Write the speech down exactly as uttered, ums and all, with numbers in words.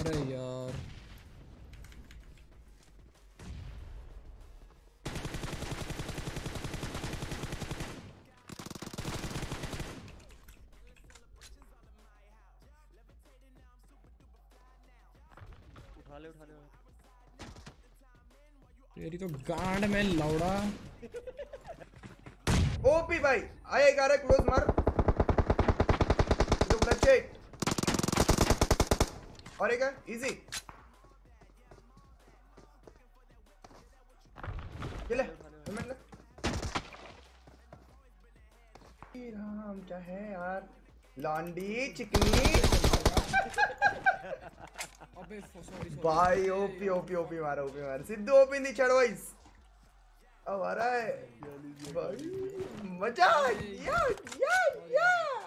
अरे यार उठा ले उठा ले तेरी तो गांड में लौड़ा। ओपी भाई आया ग्यारह क्लोज मार तो क्लच है और एक है इजी ये ले हेलमेट ले राम क्या है यार लॉन्डी चिकनी अबे सॉरी भाई ओपी ओपी ओपी मारा ओपी मारा सिद्धू ओपी नहीं चढ़ वाइस अब आ रहा है भाई मजा या या या